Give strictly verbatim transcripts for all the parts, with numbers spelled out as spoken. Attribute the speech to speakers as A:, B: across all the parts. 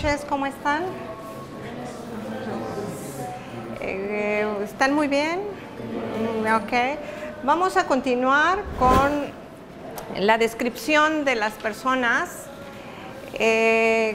A: noches, ¿cómo están? Eh, ¿Están muy bien? Ok. Vamos a continuar con la descripción de las personas. Eh,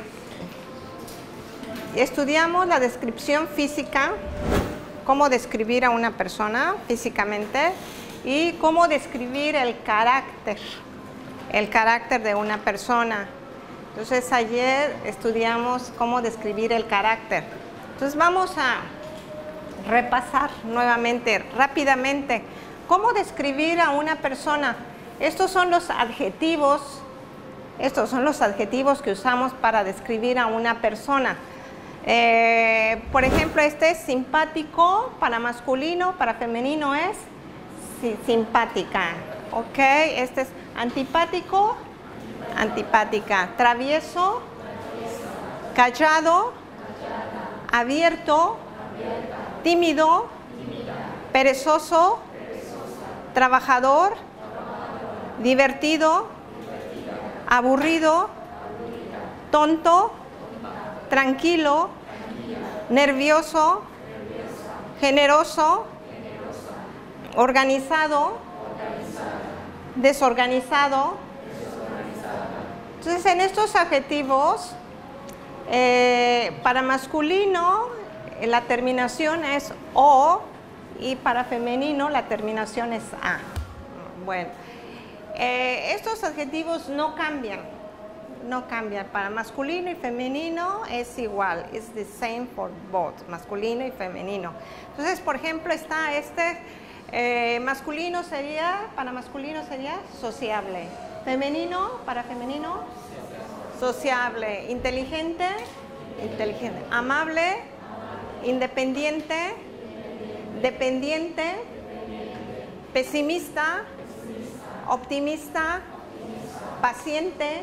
A: estudiamos la descripción física, cómo describir a una persona físicamente y cómo describir el carácter, el carácter de una persona. Entonces ayer estudiamos cómo describir el carácter. Entonces vamos a repasar nuevamente, rápidamente, cómo describir a una persona. Estos son los adjetivos, estos son los adjetivos que usamos para describir a una persona. Eh, por ejemplo, este es simpático para masculino, para femenino es sí, simpática. Ok, este es antipático, antipática, travieso, callado, abierto, tímido, perezoso, trabajador, divertido, aburrido, tonto, tranquilo, nervioso, generoso, organizado, desorganizado. Entonces, en estos adjetivos, eh, para masculino, la terminación es O y para femenino la terminación es A. Bueno, eh, estos adjetivos no cambian, no cambian. Para masculino y femenino es igual, it's the same for both, masculino y femenino. Entonces, por ejemplo, está este, eh, masculino sería, para masculino sería sociable. Femenino, para femenino, sociable. Inteligente, inteligente. Amable, independiente, dependiente, pesimista, optimista, paciente,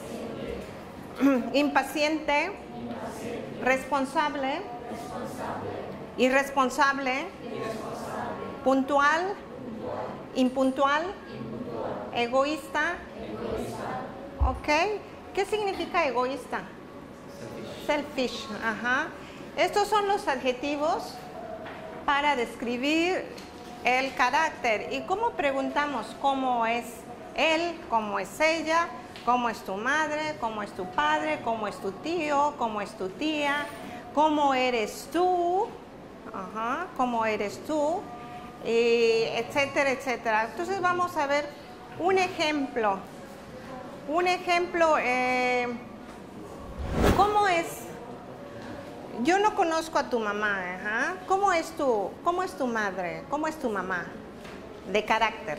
A: impaciente, responsable, irresponsable, puntual, impuntual, egoísta. Ok, ¿qué significa egoísta? Selfish, ajá. Estos son los adjetivos para describir el carácter. ¿Y cómo preguntamos cómo es él, cómo es ella, cómo es tu madre, cómo es tu padre, cómo es tu tío, cómo es tu tía, cómo eres tú, ajá, cómo eres tú, y etcétera, etcétera? Entonces vamos a ver un ejemplo. Un ejemplo, eh, ¿cómo es? Yo no conozco a tu mamá, ¿eh? ¿Cómo es tu, cómo es tu madre? ¿Cómo es tu mamá? De carácter.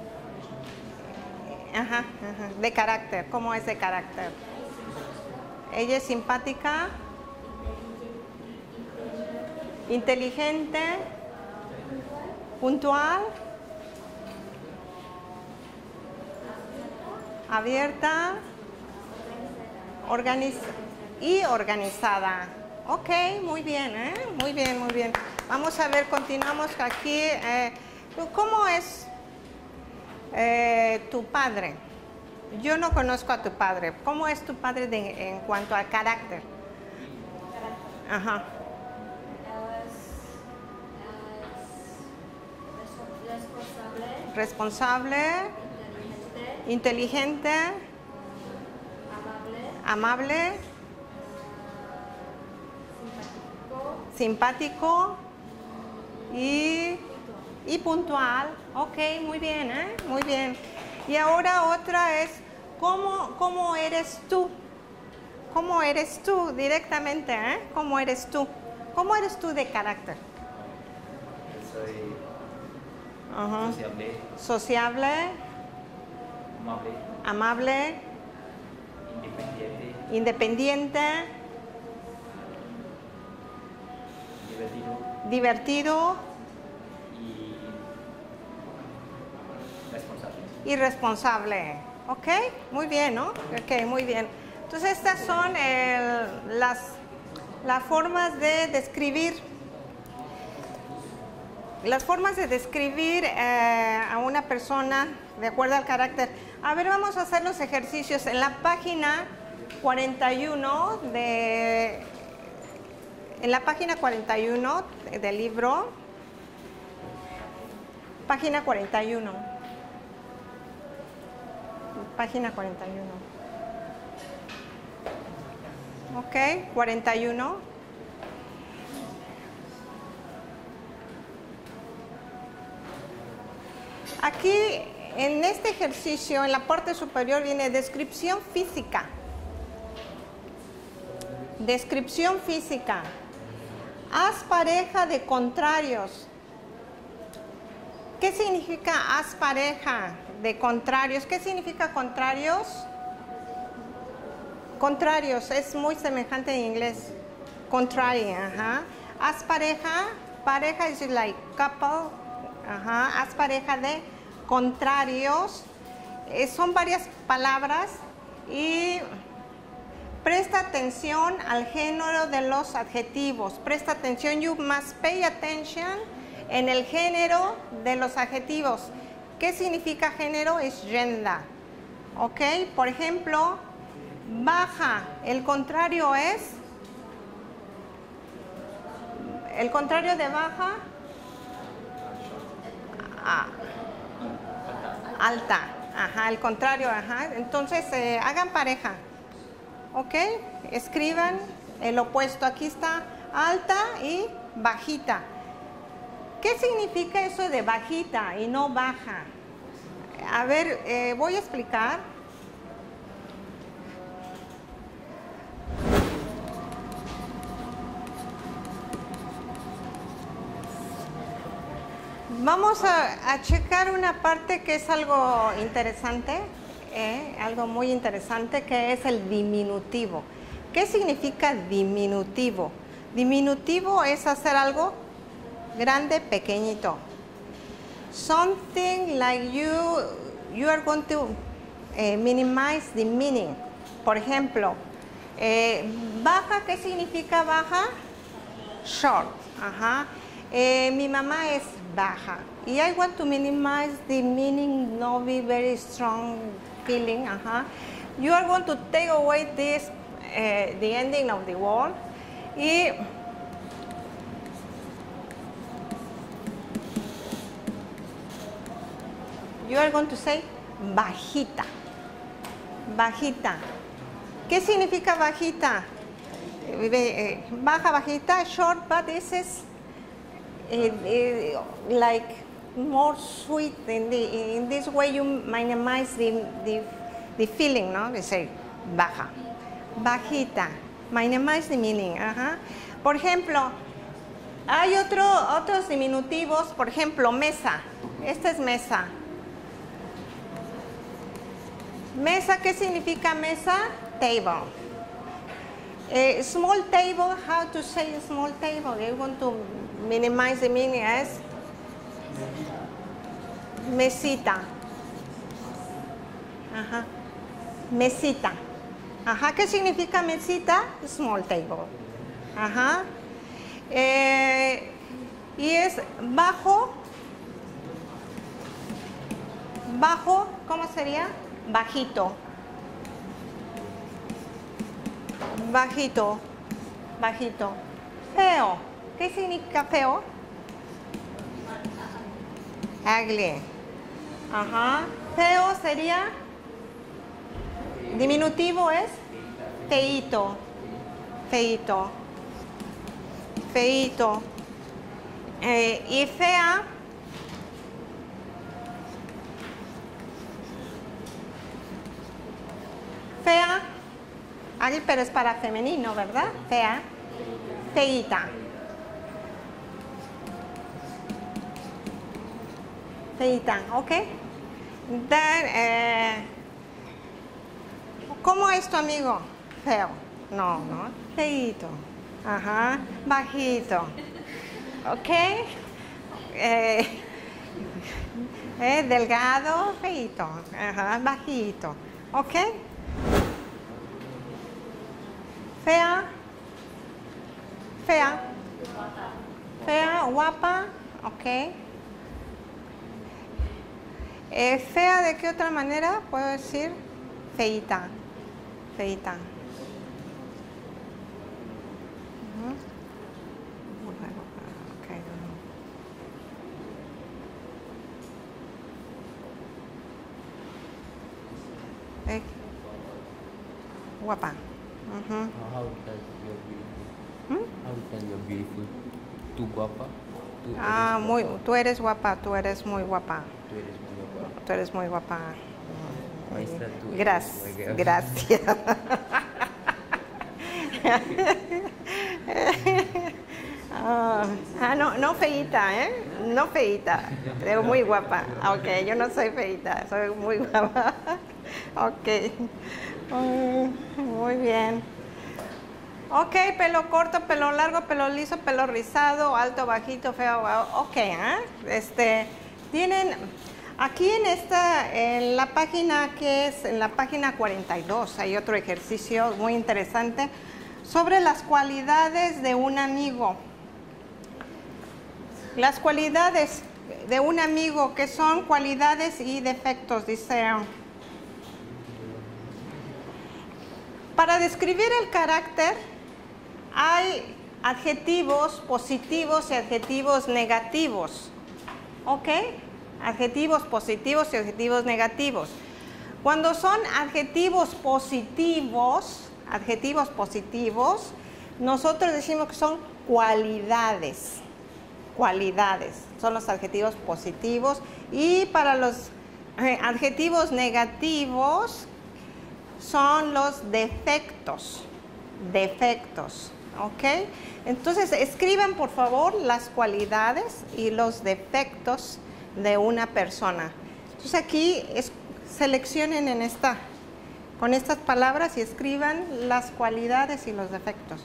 A: Ajá, ajá, de carácter. ¿Cómo es de carácter? Ella es simpática, inteligente, puntual, abierta, organizada y organizada. Ok, muy bien, ¿eh? Muy bien, muy bien. Vamos a ver, continuamos aquí. Eh, ¿Cómo es eh, tu padre? Yo no conozco a tu padre. ¿Cómo es tu padre de, en cuanto al carácter? Ajá. Responsable. Responsable. Inteligente. Amable. Amable. Simpático y, y puntual. Ok, muy bien, ¿eh? Muy bien. Y ahora otra es, ¿cómo, cómo eres tú? ¿Cómo eres tú directamente, eh? ¿Cómo eres tú? ¿Cómo eres tú de carácter?
B: Soy
A: uh-huh.
B: sociable.
A: Sociable.
B: Amable.
A: Amable.
B: Independiente.
A: Independiente.
B: Divertido.
A: Divertido.
B: Y responsable.
A: Y responsable. Ok, muy bien, ¿no? Ok, muy bien. Entonces estas son el, las, las formas de describir, las formas de describir eh, a una persona de acuerdo al carácter. A ver, vamos a hacer los ejercicios. En la página cuarenta y uno de, en la página cuarenta y uno del libro, página cuarenta y uno, página cuarenta y uno, ok, cuarenta y uno. Aquí, en este ejercicio, en la parte superior viene descripción física. Descripción física. Haz pareja de contrarios. ¿Qué significa haz pareja de contrarios? ¿Qué significa contrarios? Contrarios, es muy semejante en inglés. Contrary, ajá. Haz pareja, pareja es like couple. Ajá, haz pareja de contrarios. Eh, son varias palabras y presta atención al género de los adjetivos. Presta atención, you must pay attention en el género de los adjetivos. ¿Qué significa género? Es gender. ¿Ok? Por ejemplo, baja. El contrario es... El contrario de baja... Ah, alta, ajá, el contrario, ajá. Entonces, eh, hagan pareja, ¿ok? Escriban el opuesto. Aquí está alta y bajita. ¿Qué significa eso de bajita y no baja? A ver, eh, voy a explicar. Vamos a, a checar una parte que es algo interesante, eh, algo muy interesante, que es el diminutivo. ¿Qué significa diminutivo? Diminutivo es hacer algo grande, pequeñito. Something like you, you are going to eh, minimize the meaning. Por ejemplo, eh, baja, ¿qué significa baja? Short, ajá. Eh, mi mamá es baja. Y I want to minimize the meaning, no be very strong feeling. Uh-huh. You are going to take away this, uh, the ending of the word. Y you are going to say bajita. Bajita. ¿Qué significa bajita? Baja, bajita, short, but this is It, it, like more sweet. In, the, in this way you minimize the, the, the feeling, no? They say baja, bajita, minimize the meaning. Ajá. Por ejemplo, hay otro, otros diminutivos, por ejemplo, mesa. Esta es mesa. Mesa, ¿qué significa mesa? Table. Uh, small table, how to say small table? You want to minimize the meaning as mesita. Ajá. Mesita. Ajá. ¿Qué significa mesita? Small table. Ajá. Eh, y es bajo. Bajo, ¿cómo sería? Bajito. Bajito, bajito. Feo. ¿Qué significa feo? Ugly. Ajá. Feo sería, diminutivo es feito. Feito. Feito. Eh, y fea, fea. Ahí, pero es para femenino, ¿verdad? Fea. Feita. Feita, ¿ok? Then, eh, ¿cómo es tu amigo? Feo. No, no. Feito. Ajá. Bajito. ¿Ok? Eh, eh, delgado, feito. Ajá. Bajito. ¿Ok? Fea, fea, fea, guapa, ok. Eh, fea, ¿de qué otra manera puedo decir? Feita, feita. guapa. Ujú.
C: Uh, how we tell you're beautiful?
A: ¿Mm?
C: How we tell you're beautiful? Tú guapa. Tú
A: Ah,
C: eres
A: muy,
C: guapa.
A: tú eres guapa, tú eres muy guapa.
C: Tú eres muy guapa.
A: Tú eres muy guapa.
C: Maestra, tú eres
A: Gracias,
C: muy guapa.
A: gracias. Ah, ah, no, no feíta, ¿eh? No feíta, pero muy guapa. Ok, yo no soy feíta, soy muy guapa. Ok, Mm, muy bien. Ok, pelo corto, pelo largo, pelo liso, pelo rizado, alto, bajito, feo. Ok, ¿eh? Este, tienen aquí en esta, en la página que es, en la página cuarenta y dos, hay otro ejercicio muy interesante sobre las cualidades de un amigo. Las cualidades de un amigo, que son cualidades y defectos, dice. Para describir el carácter hay adjetivos positivos y adjetivos negativos. ¿Ok? Adjetivos positivos y adjetivos negativos. Cuando son adjetivos positivos, adjetivos positivos, nosotros decimos que son cualidades. Cualidades, son los adjetivos positivos. Y para los eh, adjetivos negativos son los defectos. Defectos, ¿ok? Entonces, escriban por favor las cualidades y los defectos de una persona. Entonces, aquí es, seleccionen en esta, con estas palabras y escriban las cualidades y los defectos.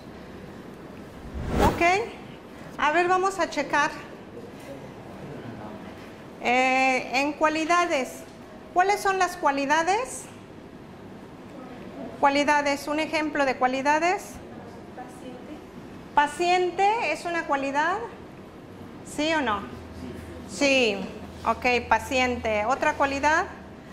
A: ¿Ok? A ver, vamos a checar. Eh, en cualidades, ¿cuáles son las cualidades? Cualidades, un ejemplo de cualidades. Paciente. ¿Paciente es una cualidad? ¿Sí o no? Sí. Ok, paciente. ¿Otra cualidad?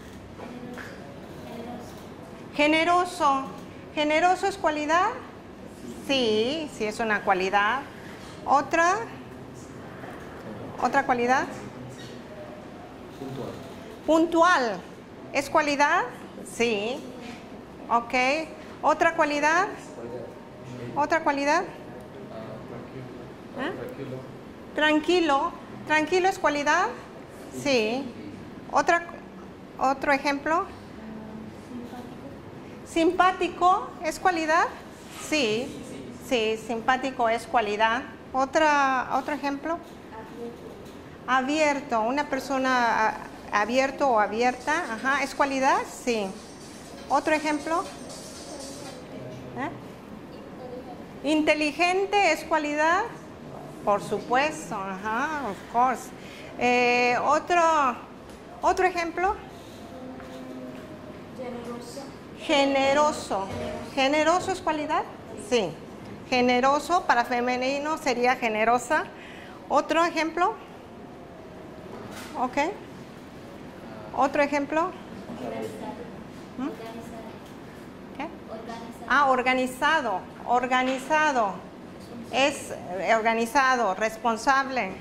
A: Generoso. ¿Generoso es cualidad? Sí, sí es una cualidad. ¿Otra? ¿Otra cualidad?
B: Puntual.
A: Puntual. ¿Es cualidad? Sí. Ok. ¿Otra cualidad? ¿Otra cualidad? ¿Eh? Tranquilo. ¿Tranquilo es cualidad? Sí. ¿Otra, otro ejemplo? ¿Simpático es cualidad? Sí. Sí, simpático es cualidad. ¿Otra, otro ejemplo? Abierto. Una persona abierto o abierta, ajá, ¿es cualidad? Sí. ¿Otro ejemplo? ¿Eh? ¿Inteligente es cualidad? Por supuesto, ajá, of course. Eh, ¿otro, otro ejemplo?
D: Generoso.
A: Generoso. ¿Generoso es cualidad? Sí. Generoso para femenino sería generosa. ¿Otro ejemplo? Ok. ¿Otro ejemplo? ¿Mm? ¿Qué? Ah, organizado. Organizado. Es eh, organizado, responsable.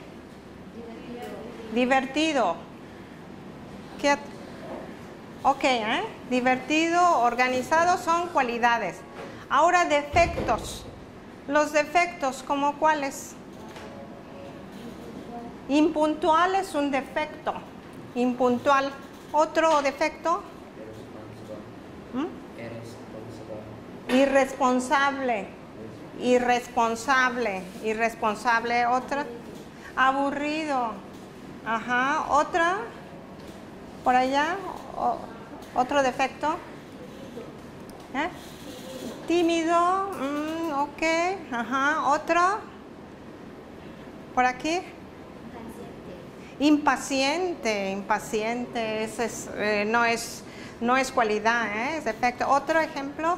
A: Divertido. ¿Qué? Ok, ¿eh? Divertido, organizado son cualidades. Ahora defectos. Los defectos, ¿como cuáles? Impuntual es un defecto. Impuntual. ¿Otro defecto? ¿Mm? Irresponsable. Irresponsable. Irresponsable. ¿Otra? Aburrido. Ajá. ¿Otra? ¿Por allá? O, ¿otro defecto? ¿Eh? Tímido. Mm, ok. Ajá. ¿Otro? ¿Por aquí? Impaciente. Impaciente. Ese es, eh, no, es, no es cualidad, ¿eh? Es defecto. ¿Otro ejemplo?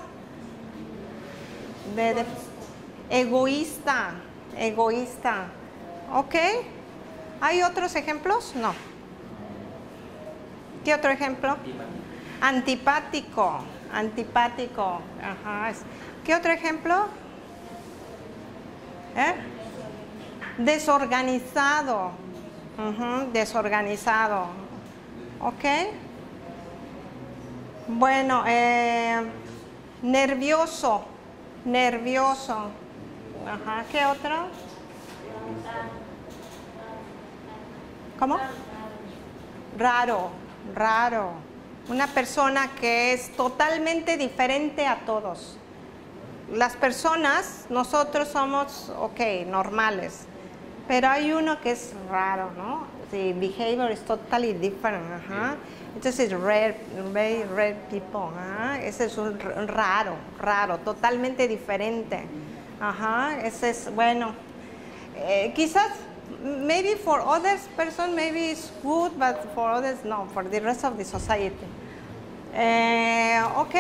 A: De, de, egoísta. Egoísta. ¿Ok? ¿Hay otros ejemplos? No. ¿Qué otro ejemplo? Antipático. Antipático. Ajá. ¿Qué otro ejemplo? ¿Eh? Desorganizado. Uh-huh. Desorganizado. ¿Ok? Bueno, eh, Nervioso, nervioso. Ajá, ¿qué otro? ¿Cómo? Raro, raro. Una persona que es totalmente diferente a todos. Las personas, nosotros somos, ok, normales, pero hay uno que es raro, ¿no? The behavior is totally different, ajá. Entonces, rare, very rare people, ajá. Ese es un raro, raro, totalmente diferente, ajá. Ese es, bueno, eh, quizás, maybe for others person, maybe it's good, but for others, no, for the rest of the society. Eh, ok.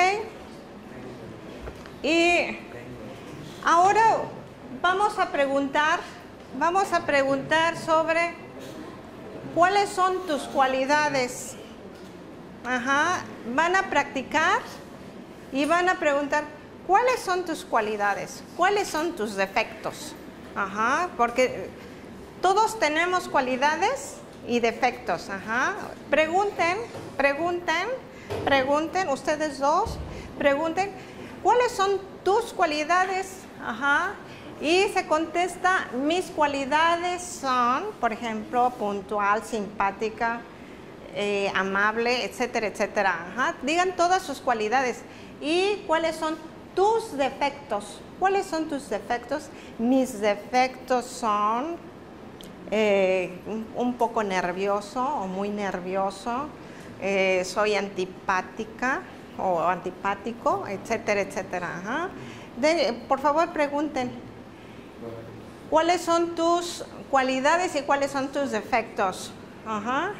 A: Y ahora vamos a preguntar, vamos a preguntar sobre cuáles son tus cualidades. Ajá, van a practicar y van a preguntar cuáles son tus cualidades, cuáles son tus defectos. Ajá, porque todos tenemos cualidades y defectos. Ajá, pregunten, pregunten, pregunten, ustedes dos, pregunten. ¿Cuáles son tus cualidades? Ajá. Y se contesta, mis cualidades son, por ejemplo, puntual, simpática, eh, amable, etcétera, etcétera. Ajá. Digan todas sus cualidades. ¿Y cuáles son tus defectos? ¿Cuáles son tus defectos? Mis defectos son eh, un, un poco nervioso o muy nervioso, eh, soy antipática o antipático, etcétera, etcétera. Ajá. De, por favor, pregunten, ¿cuáles son tus cualidades y cuáles son tus defectos? Ajá.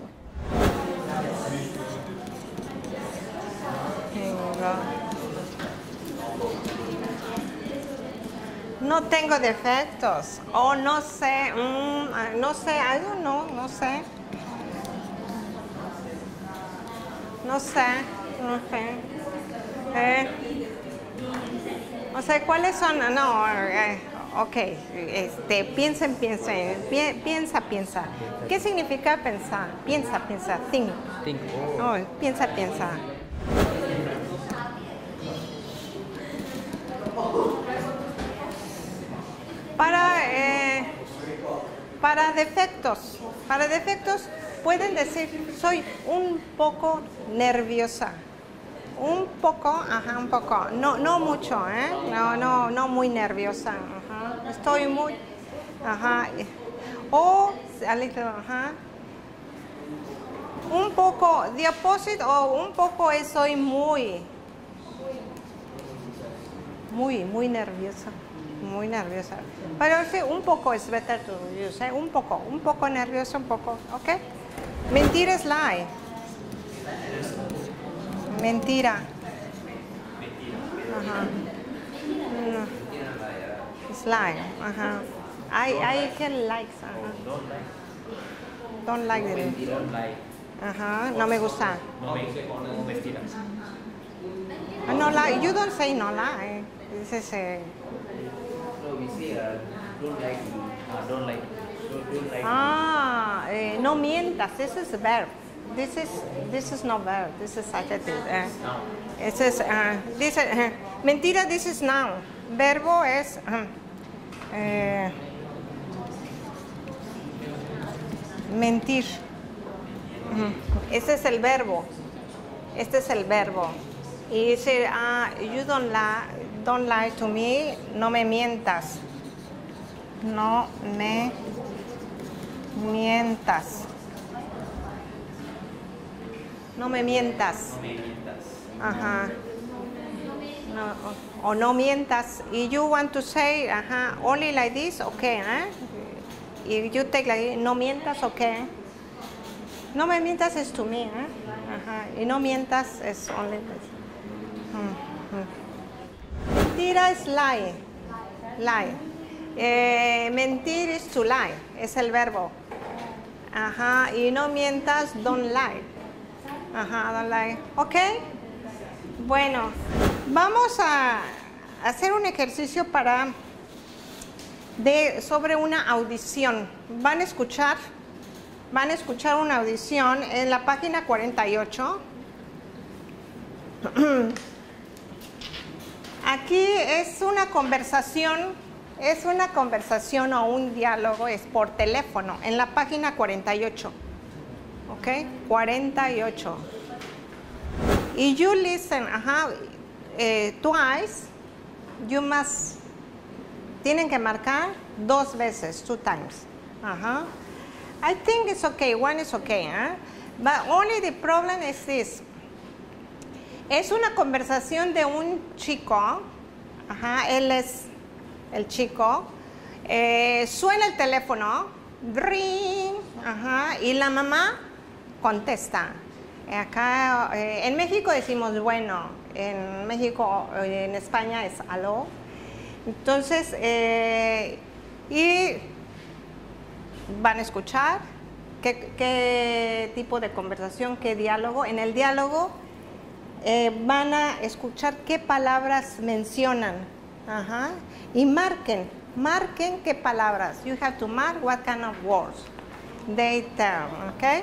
A: No tengo defectos, o oh, no sé, mm, no sé, I don't know, no sé. No sé. Okay. Eh, o sea, ¿cuáles son? No, eh, ok, este, piensen, piensen, pi piensa, piensa. ¿Qué significa pensar? Piensa, piensa, think.
C: Think.
A: Oh, piensa, piensa. Para, eh, para defectos, para defectos pueden decir, soy un poco nerviosa. Un poco, ajá, un poco. No, no mucho, ¿eh? No, no, no muy nerviosa. Ajá. Estoy muy, ajá. O, a little, ajá. Un poco, the opposite, o un poco es soy muy, muy, muy nerviosa. Muy nerviosa. Pero sí, un poco es better to use, ¿eh? Un poco, un poco nerviosa, un poco, ¿ok? Mentira es lie. Mentira. Ajá. No. Es lie. Ajá. I, I can like. Ajá. Don't like it.
B: Don't like.
A: Ajá. No me gusta.
B: No me no mentira.
A: No lie. You don't say no lie. Dices. Eh,
B: No, we say uh, don't like. Uh, don't like. Don't, don't like.
A: ah, eh, no mientas. This is a verb. This is this is not verb. This is adjective. Eh.
B: Now.
A: This is uh, this uh, mentira. This is noun. Verbo es uh, eh, mentir. Uh-huh. Ese es el verbo. Este es el verbo. Y dice, ah, you don't lie, don't lie to me. No me mientas. No me mientas. No me mientas.
B: No me mientas.
A: Ajá. No, o, o no mientas. Y you want to say, ajá, only like this, okay, ¿eh? Y you take like, no mientas, okay. No me mientas es to me, ¿eh? Ajá. Y no mientas es only this. Uh-huh. Mentira es lie. Lie. Eh, mentir es to lie. Es el verbo. Ajá. Y no mientas, don't lie. Ajá, don't lie. ¿Ok? Bueno, vamos a hacer un ejercicio para de, sobre una audición. Van a escuchar, van a escuchar una audición en la página cuarenta y ocho. Aquí es una conversación, es una conversación o un diálogo, es por teléfono, en la página cuarenta y ocho. ¿Ok? cuarenta y ocho. Y you listen, ajá, eh, twice, you must, tienen que marcar dos veces, two times. Ajá. I think it's okay, one is okay, ¿eh? But only the problem is this. Es una conversación de un chico, ajá, él es el chico, eh, suena el teléfono, ring, ajá, y la mamá contesta. Acá, eh, en México decimos bueno, en México, eh, en España es aló. Entonces, eh, y van a escuchar qué, qué tipo de conversación, qué diálogo. En el diálogo eh, van a escuchar qué palabras mencionan. Ajá. Y marquen, marquen qué palabras. You have to mark what kind of words they tell, ¿ok?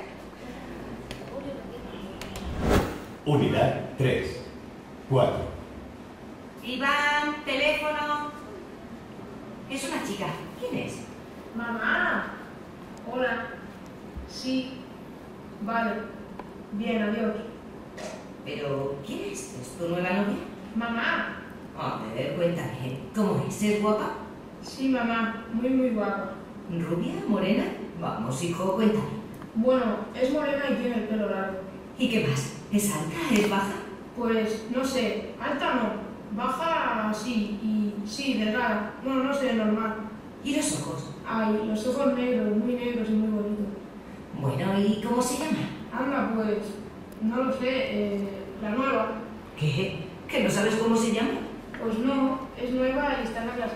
D: Unidad tres, cuatro.
E: Iván, teléfono. Es una chica. ¿Quién es?
F: Mamá. Hola. Sí. Vale. Bien, adiós.
E: Pero, ¿quién es? ¿Es tu nueva novia?
F: Mamá.
E: A ver, cuéntame. ¿Cómo es? ¿Es guapa?
F: Sí, mamá. Muy, muy guapa.
E: ¿Rubia? ¿Morena? Vamos, hijo, cuéntame.
F: Bueno, es morena y tiene el pelo largo.
E: ¿Y qué más? ¿Es alta? ¿Es baja?
F: Pues, no sé. Alta no. Baja sí. Y sí, delgada. Bueno, no sé, normal.
E: ¿Y los ojos?
F: Ay, los ojos negros, muy negros y muy bonitos.
E: Bueno, ¿y cómo se llama?
F: Anda, pues, no lo sé. Eh, la nueva.
E: ¿Qué? ¿Que no sabes cómo se llama?
F: Pues no, es nueva y está en la clase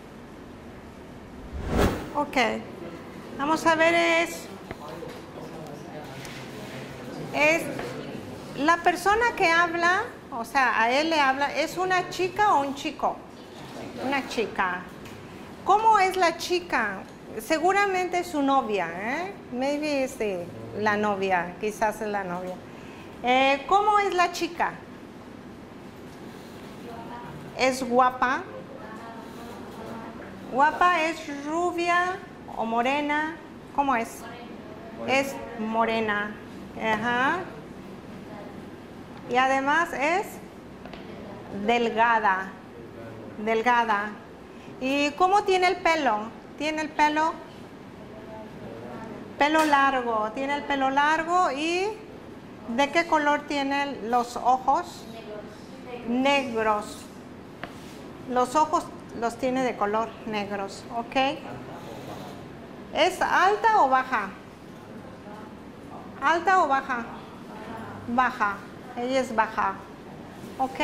F: C.
A: Ok. Vamos a ver es... Es la persona que habla, o sea, a él le habla, ¿es una chica o un chico? Una chica. ¿Cómo es la chica? Seguramente es su novia, ¿eh? Maybe es de la novia, quizás es la novia. Eh, ¿Cómo es la chica? ¿Es guapa? ¿Guapa es rubia o morena? ¿Cómo es? Es morena. Ajá. Y además es delgada. Delgada. ¿Y cómo tiene el pelo? Tiene el pelo pelo largo. Tiene el pelo largo y ¿de qué color tienen los ojos? Negros. Los ojos los tiene de color negros, ¿ok? ¿Es alta o baja? ¿Alta o baja? Baja. Ella es baja. ¿Ok?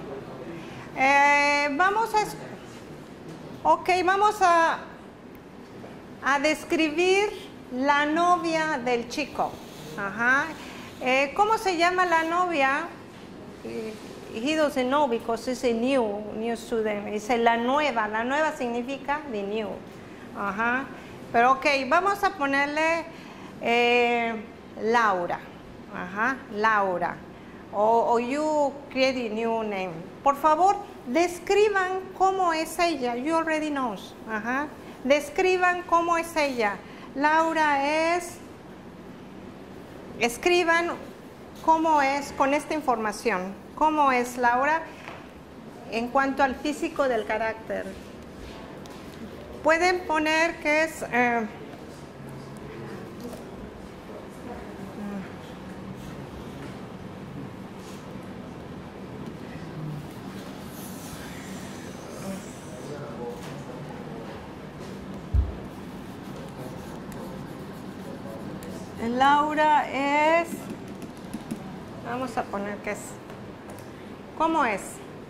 A: Eh, vamos a... Ok, vamos a, a describir la novia del chico. Ajá. Eh, ¿Cómo se llama la novia? He doesn't know because it's a new, new student. Dice la nueva. La nueva significa the new. Ajá. Pero ok, vamos a ponerle eh, Laura. Ajá, Laura. O, o you create a new name. Por favor, describan cómo es ella. You already know. Ajá. Describan cómo es ella. Laura es... Escriban cómo es con esta información. ¿Cómo es Laura en cuanto al físico del carácter? Pueden poner que es... Eh, Laura es... Vamos a poner que es... ¿Cómo es?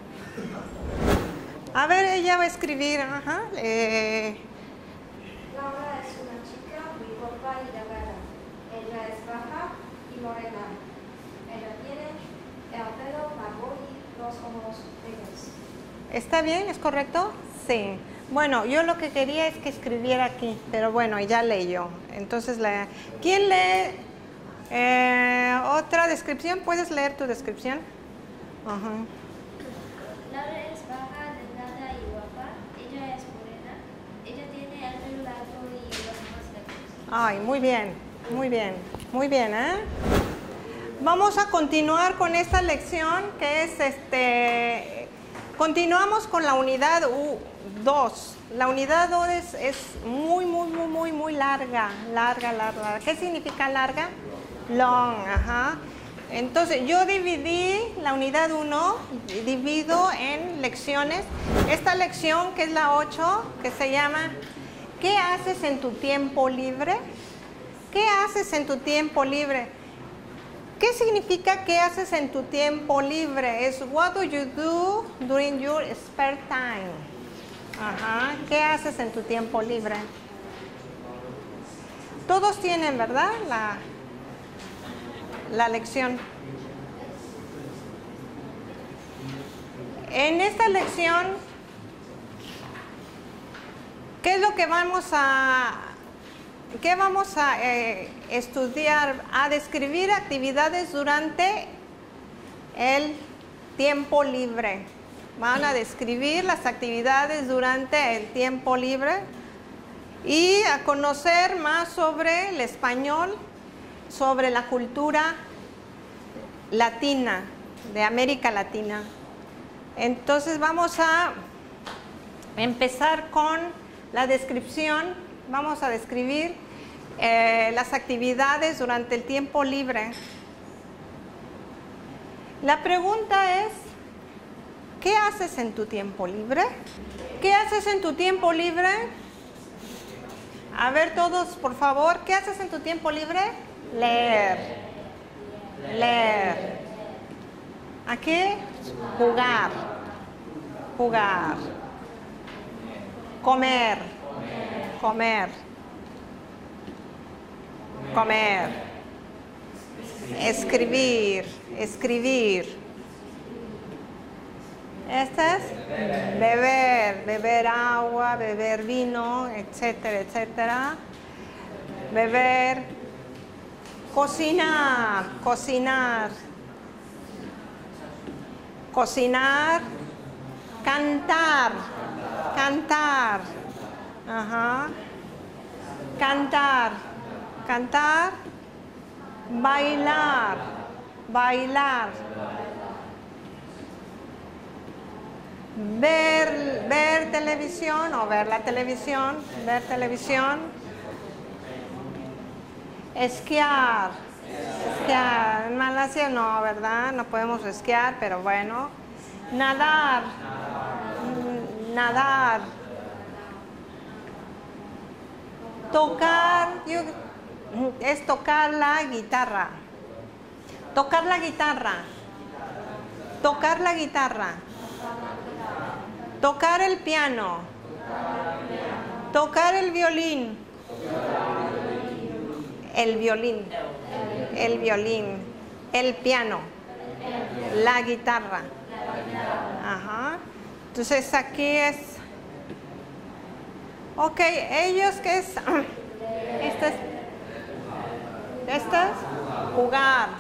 A: A ver, ella va a escribir, ajá. Eh,
G: Laura es una chica muy guapa y delgada. Ella es baja y morena. Ella tiene el pelo largo y los ojos negros.
A: ¿Está bien? ¿Es correcto? Sí. Bueno, yo lo que quería es que escribiera aquí, pero bueno, ya leyó. Entonces, la, ¿quién lee eh, otra descripción? ¿Puedes leer tu descripción? Ajá.
G: Laura es baja
A: Ay, muy bien, muy bien, muy bien, ¿eh? Vamos a continuar con esta lección que es este. Continuamos con la unidad dos. La unidad dos es, es muy, muy, muy, muy, muy larga, larga, larga. ¿Qué significa larga? Long, ajá. Entonces, yo dividí la unidad uno, divido en lecciones. Esta lección, que es la ocho, que se llama ¿qué haces en tu tiempo libre? ¿Qué haces en tu tiempo libre? ¿Qué significa qué haces en tu tiempo libre? Es what do you do during your spare time? Ajá. ¿Qué haces en tu tiempo libre? Todos tienen, ¿verdad? La, la lección. En esta lección, ¿qué es lo que vamos a, qué vamos a eh, estudiar? A describir actividades durante el tiempo libre. Van a describir las actividades durante el tiempo libre y a conocer más sobre el español, sobre la cultura latina, de América Latina. Entonces vamos a empezar con la descripción. Vamos a describir eh, las actividades durante el tiempo libre. La pregunta es, ¿qué haces en tu tiempo libre? ¿Qué haces en tu tiempo libre? A ver todos, por favor, ¿qué haces en tu tiempo libre? Leer. Leer. ¿A qué? Jugar. Jugar. Comer. Comer. Comer. Escribir. Escribir. Este es beber, beber agua, beber vino, etcétera, etcétera. Beber, cocinar, cocinar, cocinar, cantar, cantar, ajá, cantar, cantar, bailar, bailar. Ver, ver televisión o ver la televisión, ver televisión, esquiar, esquiar, en Malasia no, ¿verdad? No podemos esquiar, pero bueno, nadar, nadar, tocar, yo, es tocar la guitarra, tocar la guitarra, tocar la guitarra. Tocar el piano. Tocar el violín. El violín. El violín. El piano. La guitarra. Ajá. Entonces aquí es. Ok, ellos que es. Este es. Este es jugar.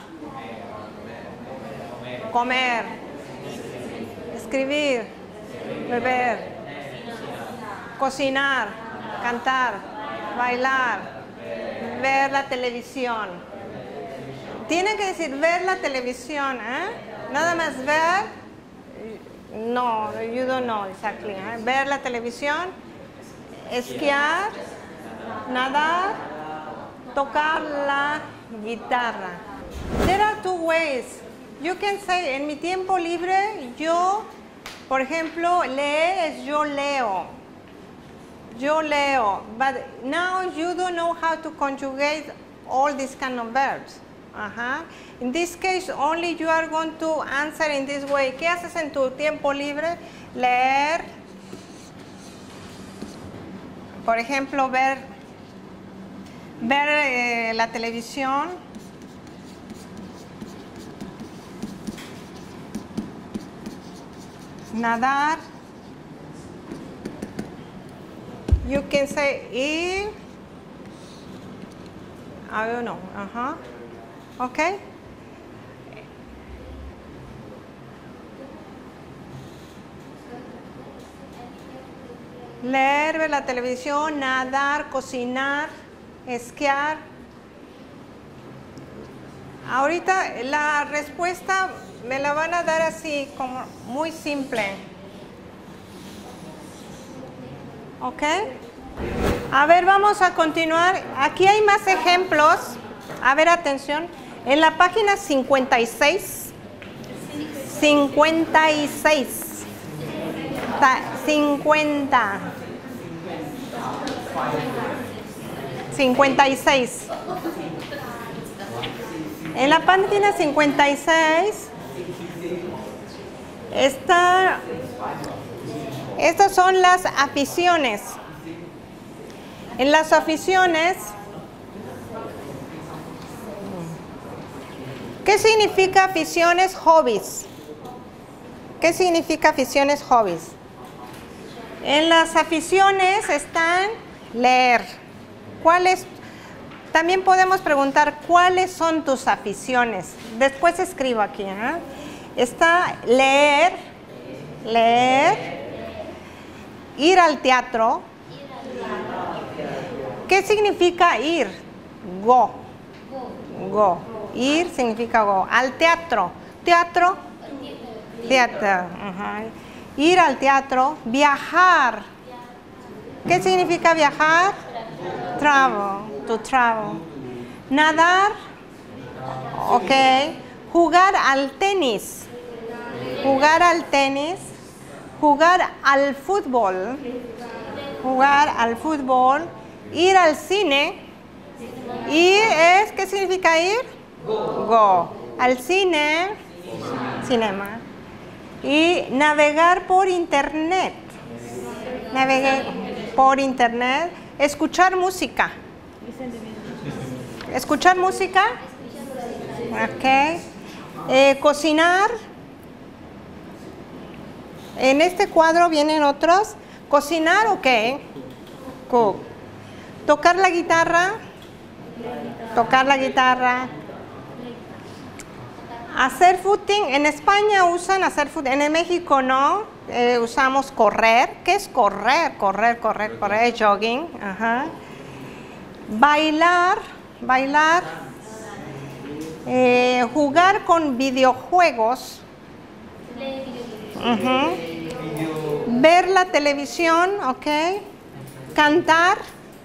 A: Comer. Escribir. Beber, cocinar, cantar, bailar, ver la televisión. Tienen que decir ver la televisión, ¿eh? Nada más ver, no, you don't know exactly. ¿eh? Ver la televisión, esquiar, nadar, tocar la guitarra. There are two ways. You can say, en mi tiempo libre, yo... Por ejemplo, leer es yo leo. Yo leo. But now you don't know how to conjugate all these kind of verbs. Uh-huh. In this case, only you are going to answer in this way. ¿Qué haces en tu tiempo libre? Leer. Por ejemplo, ver, ver eh, la televisión. Nadar. You can say ir. I don't know. Uh-huh. Okay. Leer, ver la televisión, nadar, cocinar, esquiar. Ahorita la respuesta me la van a dar así, como muy simple. ¿Ok? A ver, vamos a continuar. Aquí hay más ejemplos. A ver, atención. En la página cincuenta y seis. cincuenta y seis. cincuenta. cincuenta y seis. En la página cincuenta y seis está, estas son las aficiones. En las aficiones, ¿qué significa aficiones? Hobbies. ¿Qué significa aficiones? Hobbies. En las aficiones están leer. ¿Cuáles? También podemos preguntar, ¿cuáles son tus aficiones? Después escribo aquí. ¿eh? Está leer, leer, ir al teatro. ¿Qué significa ir? Go. Go. Ir significa go. Al teatro. Teatro. Teatro. Ajá. Ir al teatro. Viajar. ¿Qué significa viajar? Travel. To travel. Nadar. Ok. Jugar al tenis. Jugar al tenis. Jugar al fútbol. Jugar al fútbol. Ir al cine. Ir es, ¿qué significa ir? Go. Go. Al cine. Cinema. Y navegar por internet. Navegar por internet. Escuchar música. Escuchar música. Ok. Eh, cocinar. En este cuadro vienen otros. Cocinar, ok. Cook. Tocar la guitarra. Tocar la guitarra. Hacer footing. En España usan hacer footing. En México no. Eh, usamos correr. ¿Qué es correr? Correr, correr, correr. Jogging. Ajá. Bailar. Bailar. Eh, jugar con videojuegos. Uh-huh. Ver la televisión. Ok. Cantar.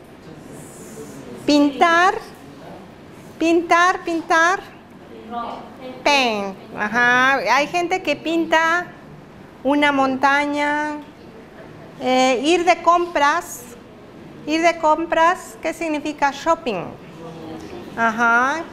A: Pintar. Pintar, pintar. Paint. Ajá. Hay gente que pinta una montaña. Eh, ir de compras. Ir de compras, ¿qué significa shopping? Ajá.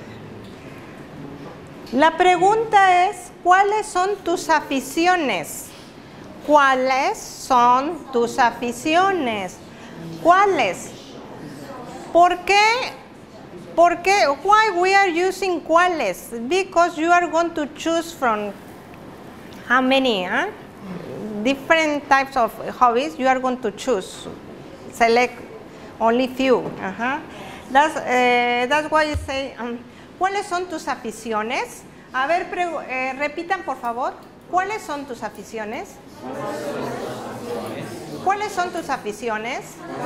A: La pregunta es, ¿cuáles son tus aficiones? ¿Cuáles son tus aficiones? ¿Cuáles? ¿Por qué? ¿Por qué? Why we are using cuáles? Because you are going to choose from how many? Huh? Different types of hobbies you are going to choose. Select only few. Uh-huh. That's, uh, that's why you say, um, ¿cuáles son tus aficiones? A ver, eh, repitan por favor. ¿Cuáles son tus aficiones? ¿Cuáles son tus aficiones?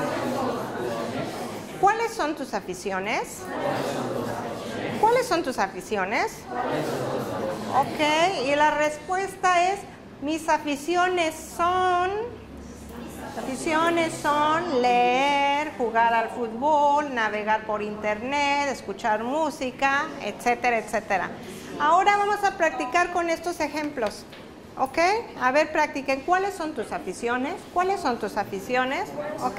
A: ¿Cuáles son tus aficiones? ¿Cuáles son tus aficiones? Ok, y la respuesta es, mis aficiones son, aficiones son leer, jugar al fútbol, navegar por internet, escuchar música, etcétera, etcétera. Ahora vamos a practicar con estos ejemplos. ¿Ok? A ver, practiquen. ¿Cuáles son tus aficiones? ¿Cuáles son tus aficiones? ¿Ok?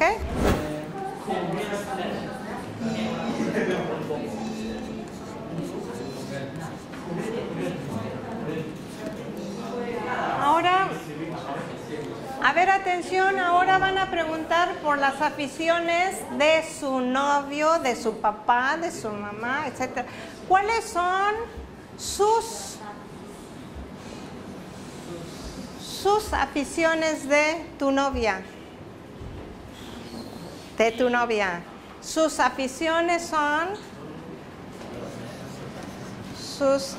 A: Ahora, a ver, atención, ahora van a preguntar por las aficiones de su novio, de su papá, de su mamá, etcétera. ¿Cuáles son sus, sus aficiones de tu novia? De tu novia. Sus aficiones son sus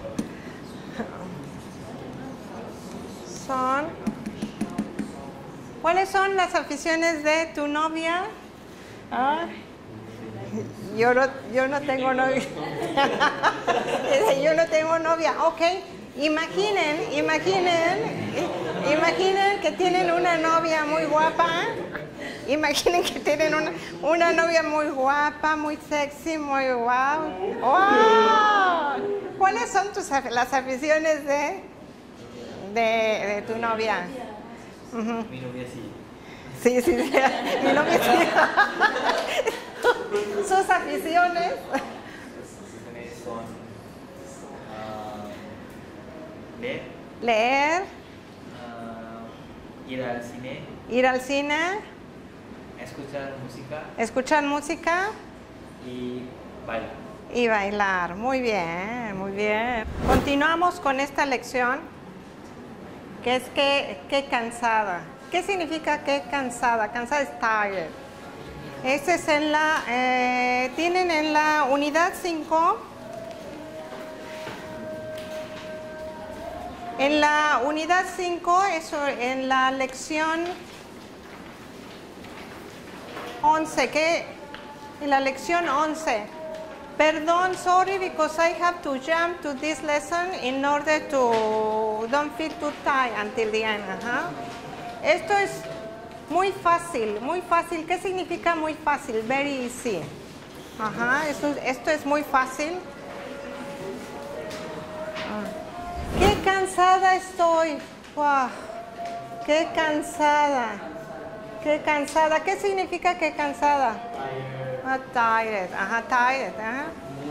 A: son ¿Cuáles son las aficiones de tu novia? ¿Ah? Yo no, yo no tengo novia. Yo no tengo novia. Ok, imaginen, imaginen, imaginen que tienen una novia muy guapa. Imaginen que tienen una, una novia muy guapa, muy sexy, muy wow. ¡Wow! ¿Cuáles son tus, las aficiones de, de, de tu novia? Uh-huh.
B: Mi novia sí.
A: Sí, sí, sí. Mi novia sí. Sus aficiones.
B: Son uh, leer,
A: Leer,
B: uh, ir al cine,
A: ir al cine,
B: escuchar música
A: escuchar música
B: y bailar.
A: y bailar. Muy bien, muy bien. Continuamos con esta lección, que es que, que cansada. ¿Qué significa que cansada? Cansada es tired. Este es en la, eh, tienen en la unidad cinco. En la unidad cinco, eso, en la lección once, que en la lección once. Perdón, sorry, because I have to jump to this lesson in order to don't feel too tired until the end. Ajá. Esto es muy fácil, muy fácil. ¿Qué significa muy fácil? Very easy. Ajá, esto, esto es muy fácil. Ah. ¡Qué cansada estoy! ¡Wow! ¡Qué cansada! ¡Qué cansada! ¿Qué significa que cansada? Ah, tired. Ajá, tired. Ajá.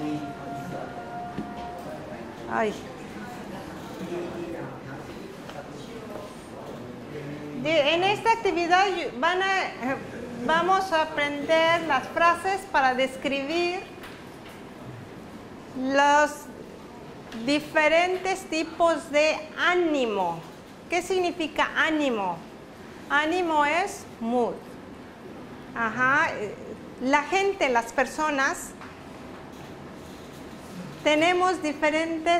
A: Ay. De, en esta actividad van a, vamos a aprender las frases para describir los diferentes tipos de ánimo. ¿Qué significa ánimo? Ánimo es mood. Ajá. La gente, las personas, tenemos diferentes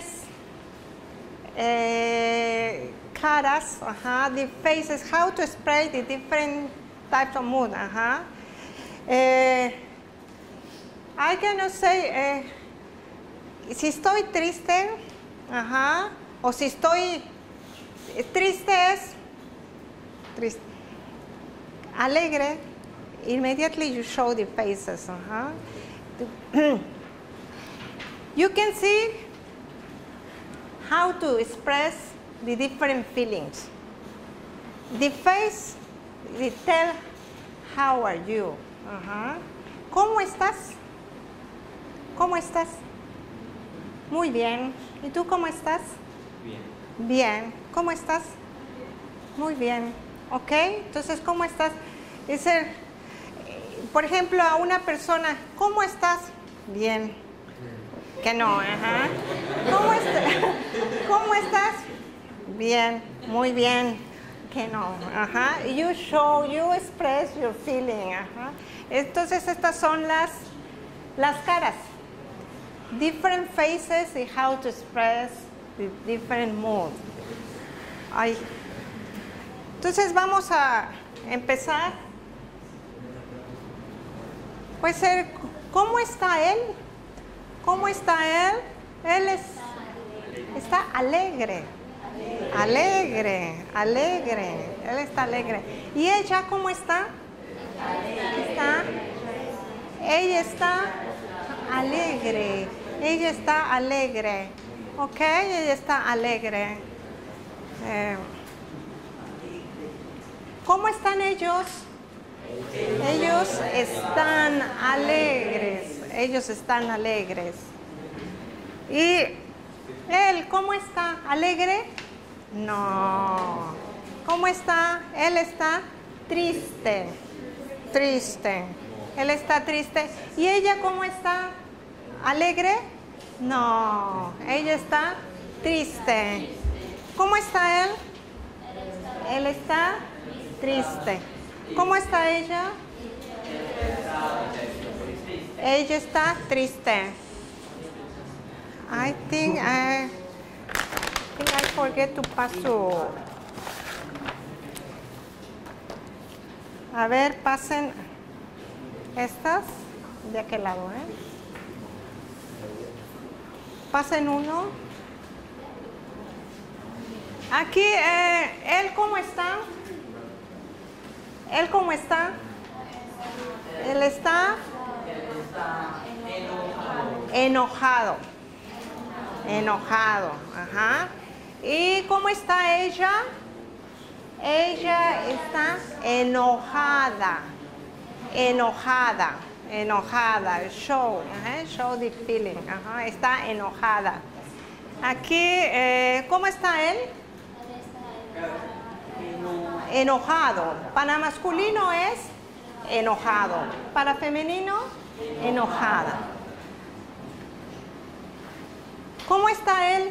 A: eh, caras, ajá, the faces, how to express the different types of mood, ajá. Eh, I cannot say, eh, si estoy triste, ajá, o si estoy triste es triste, alegre, immediately you show the faces, uh-huh. You can see how to express the different feelings. The face, they tell how are you. Uh-huh. ¿Cómo estás? ¿Cómo estás? Muy bien. ¿Y tú cómo estás?
B: Bien.
A: Bien. ¿Cómo estás? Muy bien. ¿Ok? Entonces, ¿cómo estás? Es el, por ejemplo, a una persona, ¿cómo estás? Bien. Que no, ajá. ¿Cómo, est ¿Cómo estás? Bien, muy bien. Que no, ajá. You show, you express your feeling, ajá. Entonces, estas son las, las caras. Different faces and how to express the different mood. Ay. Entonces, vamos a empezar. Puede ser, ¿cómo está él? ¿Cómo está él? Él es, está alegre. Alegre, alegre. Él está alegre. ¿Y ella cómo está? Está. Ella está alegre. Ella está alegre. ¿Ok? Ella está alegre. Eh, ¿Cómo están ellos? Ellos están alegres, ellos están alegres. ¿Y él cómo está? ¿Alegre? No. ¿Cómo está? Él está triste, triste. Él está triste. ¿Y ella cómo está? ¿Alegre? No. Ella está triste. ¿Cómo está él? Él está triste. ¿Cómo está ella? Ella está triste. I think I, I think I forget to pass to. A ver, pasen estas de aquel lado, ¿eh? Pasen uno. Aquí, eh, ¿él cómo está? ¿Él cómo está? Él está enojado. Enojado, ajá. ¿Y cómo está ella? Ella está enojada. Enojada. Enojada. Show. Ajá. Show the feeling. Ajá. Está enojada. Aquí, eh, ¿cómo está él? Enojado. Para masculino es enojado. Para femenino, enojada. ¿Cómo está él?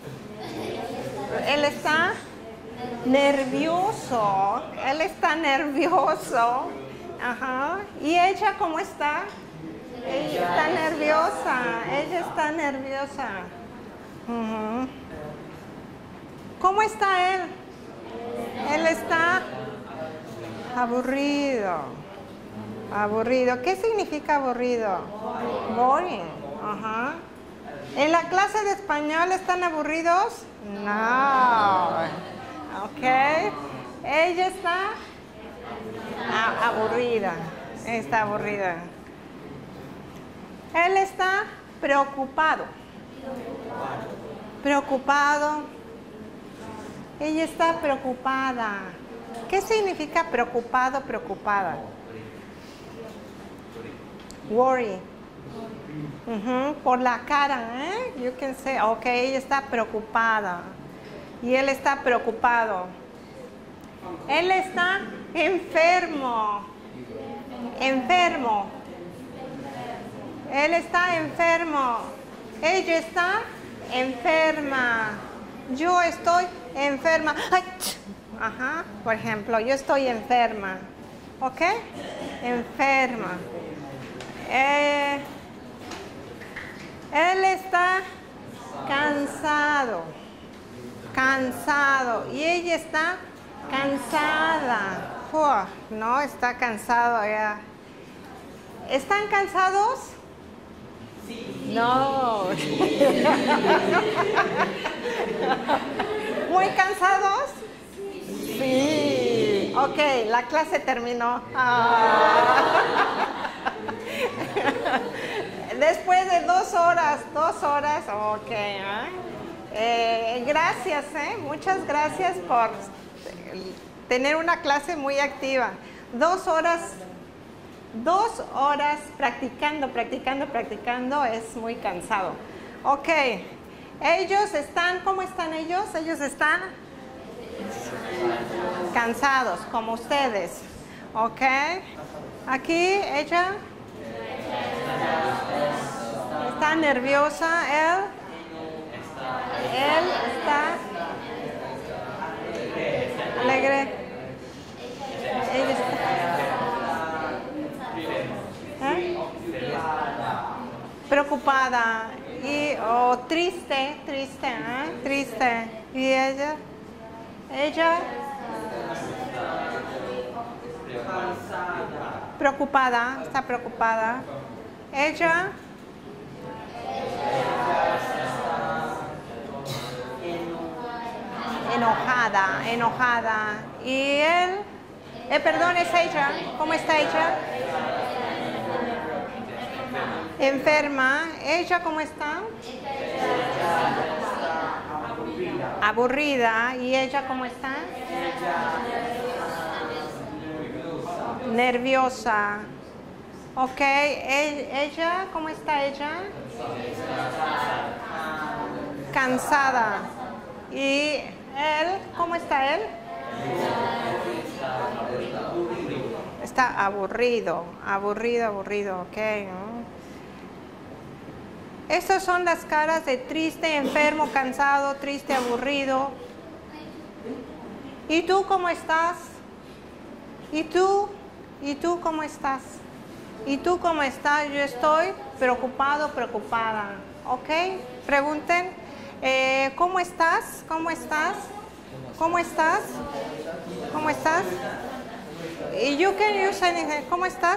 A: Él está nervioso. Él está nervioso. Ajá. ¿Y ella cómo está? Ella está nerviosa. Ella está nerviosa. Uh-huh. ¿Cómo está él? Él está aburrido. Aburrido. ¿Qué significa aburrido? Boring. Ajá. ¿En la clase de español están aburridos? No. Ok. Ella está a- aburrida. Está aburrida. Él está preocupado. Preocupado. Ella está preocupada. ¿Qué significa preocupado, preocupada? Worry. Uh-huh. Por la cara, ¿eh? You can say, ok, ella está preocupada. Y él está preocupado. Él está enfermo. Enfermo. Él está enfermo. Ella está enferma. Yo estoy enferma. Ajá. Por ejemplo, yo estoy enferma. ¿Ok? Enferma. Eh, él está cansado. Cansado. Y ella está cansada. Uf, no, está cansado ya. ¿Están cansados? No. ¿Muy cansados? Sí. Ok, la clase terminó. Ah. Después de dos horas, dos horas, ok. ¿eh? Eh, gracias, ¿eh? Muchas gracias por tener una clase muy activa. Dos horas. Dos horas practicando, practicando, practicando es muy cansado. Ok, ellos están, ¿cómo están ellos? Ellos están cansados, como ustedes. Ok, aquí ella está nerviosa, él, él está alegre. Ella está ¿Eh? preocupada y o oh, triste, triste, ¿eh? triste. Y ella, ella preocupada, está preocupada. Ella enojada, enojada. Y él, eh, perdón, es ella. ¿Cómo está ella? Enferma. ¿Ella cómo está? Aburrida. ¿Y ella cómo está? Nerviosa. Ok. ¿Ella cómo está ella? Cansada. ¿Y él cómo está él? Está aburrido. Aburrido, aburrido. Ok. ¿no? Estas son las caras de triste, enfermo, cansado, triste, aburrido. ¿Y tú cómo estás? ¿Y tú? ¿Y tú cómo estás? ¿Y tú cómo estás? Yo estoy preocupado, preocupada. ¿Ok? Pregunten, eh, ¿cómo estás? ¿Cómo estás? ¿Cómo estás? ¿Cómo estás? You can use anything. ¿Cómo estás?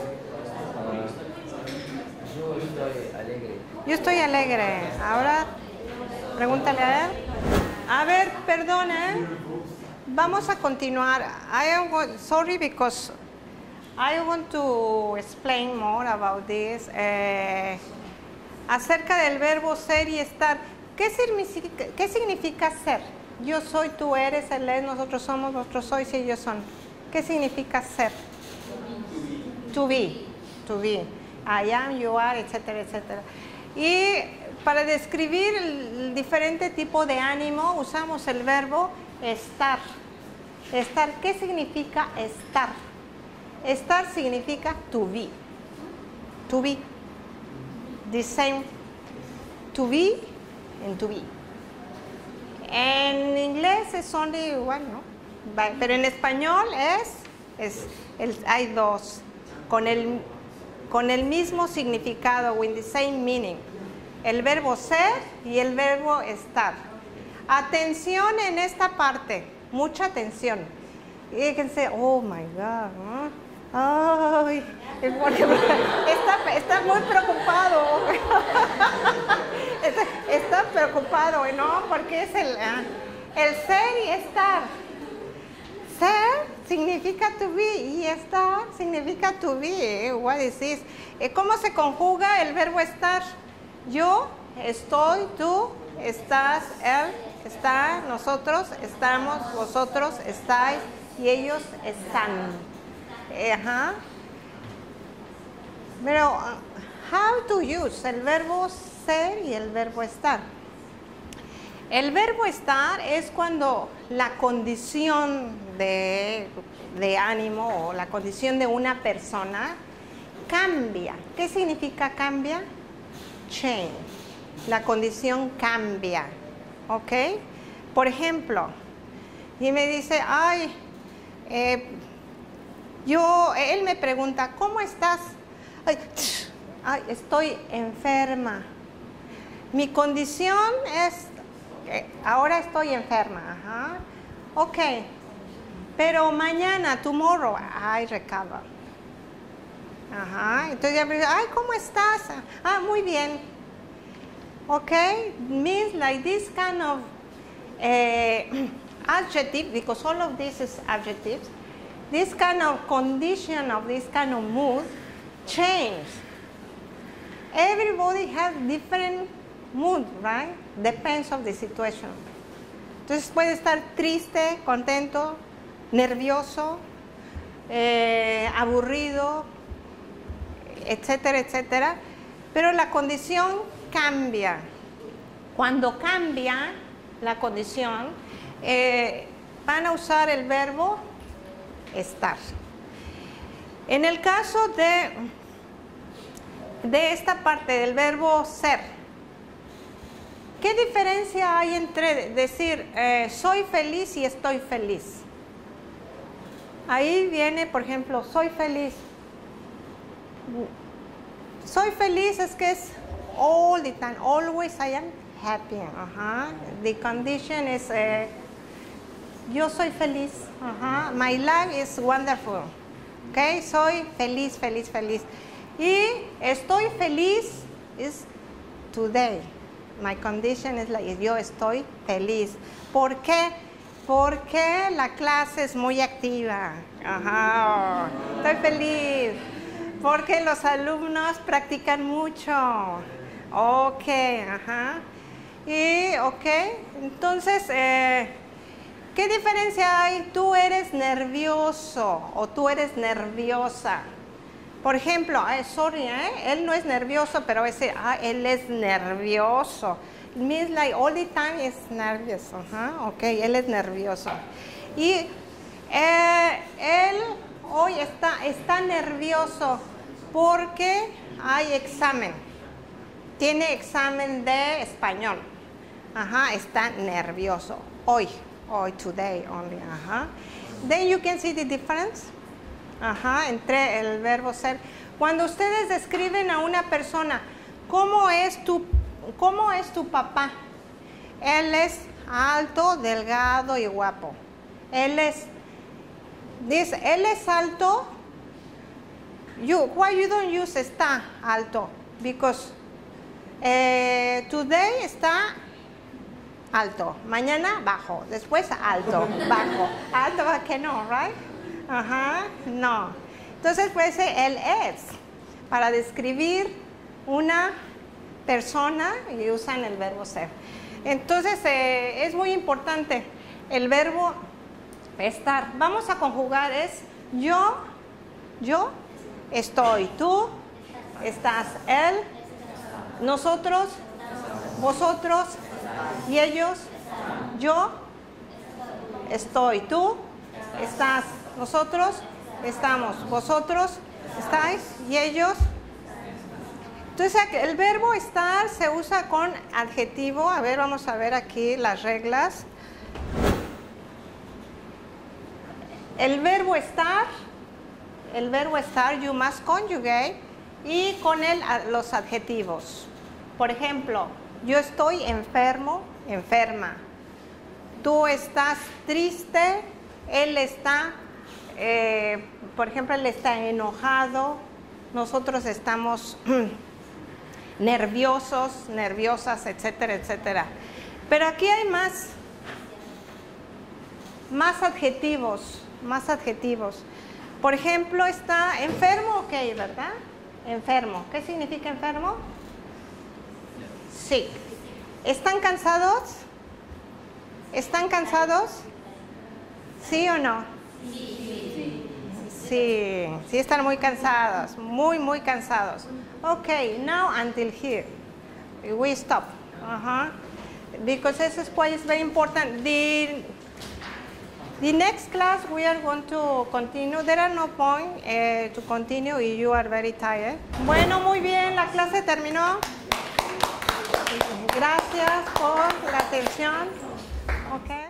B: Yo estoy alegre.
A: Yo estoy alegre. Ahora, pregúntale a él. A ver, perdona. Vamos a continuar. I am going, sorry because I want to explain more about this. Eh, acerca del verbo ser y estar. ¿Qué significa, ¿Qué significa ser? Yo soy, tú eres, él es, nosotros somos, vosotros sois y ellos son. ¿Qué significa ser? To be. To be. I am, you are, etcétera, etcétera. Y para describir el diferente tipo de ánimo usamos el verbo estar. Estar, ¿qué significa estar? Estar significa to be. To be. The same. To be and to be. En inglés es only one, ¿no? Pero en español es, es el, hay dos. Con el, con el mismo significado, with the same meaning. El verbo ser y el verbo estar. Atención en esta parte, mucha atención. Fíjense, oh my God, ¿no? Ay, porque está, está muy preocupado. Está, está preocupado, ¿no? Porque es el, el ser y estar. Ser significa to be y estar significa to be. What is this? ¿Cómo se conjuga el verbo estar? Yo estoy, tú estás, él está, nosotros estamos, vosotros estáis y ellos están. Ajá. Pero, how to use el verbo ser y el verbo estar. El verbo estar es cuando la condición de, de ánimo o la condición de una persona cambia. ¿Qué significa cambia? Change. La condición cambia. ¿Ok? Por ejemplo, y me dice, ay, eh, yo, él me pregunta, ¿cómo estás? Ay, ay, estoy enferma. Mi condición es, eh, ahora estoy enferma. Ajá. Ok, pero mañana, tomorrow, I recover. Ajá, entonces ya me dice, ay, ¿cómo estás? Ah, muy bien. Ok, means like this kind of uh, adjective, because all of this is adjectives. This kind of condition of this kind of mood change. Everybody has different mood, right? Depends of the situation. Entonces puede estar triste, contento, nervioso, eh, aburrido, etcétera, etcétera. Pero la condición cambia. Cuando cambia la condición, eh, van a usar el verbo estar. En el caso de, de esta parte del verbo ser, ¿qué diferencia hay entre decir eh, soy feliz y estoy feliz? Ahí viene, por ejemplo, soy feliz. Soy feliz es que es all the time, always I am happy. Uh-huh. The condition is uh, yo soy feliz. Uh-huh. My life is wonderful. Okay, soy feliz, feliz, feliz. Y estoy feliz is today. My condition is like yo estoy feliz. ¿Por qué? Porque la clase es muy activa. Ajá. Estoy feliz. Porque los alumnos practican mucho. Ok, ajá. Y, ok, entonces, eh, ¿qué diferencia hay? Tú eres nervioso o tú eres nerviosa. Por ejemplo, eh, sorry, eh, él no es nervioso, pero ese, ah, él es nervioso. It means like all the time is nervous. Uh-huh. Ok, él es nervioso. Y eh, él hoy está, está nervioso porque hay examen. Tiene examen de español. Ajá, está nervioso. Hoy, hoy, today only. Ajá. Then you can see the difference. Ajá, entre el verbo ser. Cuando ustedes describen a una persona, ¿cómo es tu, cómo es tu papá? Él es alto, delgado y guapo. Él es This, él es alto. You, why you don't use está alto? Because eh, today está alto, mañana bajo, después alto, bajo, alto, que no, right? Ajá, no. Entonces puede ser él es para describir una persona y usan el verbo ser. Entonces eh, es muy importante el verbo estar. Vamos a conjugar es yo, yo estoy, tú estás, él, nosotros, vosotros y ellos, yo estoy, tú estás, nosotros estamos, vosotros estáis y ellos. Entonces el verbo estar se usa con adjetivo. A ver, vamos a ver aquí las reglas. El verbo estar, el verbo estar, you must conjugate, y con él los adjetivos. Por ejemplo, yo estoy enfermo, enferma. Tú estás triste, él está, eh, por ejemplo, él está enojado, nosotros estamos nerviosos, nerviosas, etcétera, etcétera. Pero aquí hay más, más adjetivos, más adjetivos. Por ejemplo, está enfermo, ok, ¿verdad? Enfermo. ¿Qué significa enfermo? Sí. ¿Están cansados? ¿Están cansados? ¿Sí o no? Sí. Sí, sí están muy cansados, muy, muy cansados. Ok, now until here. We stop. Uh-huh. Because this is why it's very important. The, the next class we are going to continue. There are no point uh, to continue if you are very tired. Bueno, muy bien, la clase terminó. Gracias por la atención. Okay.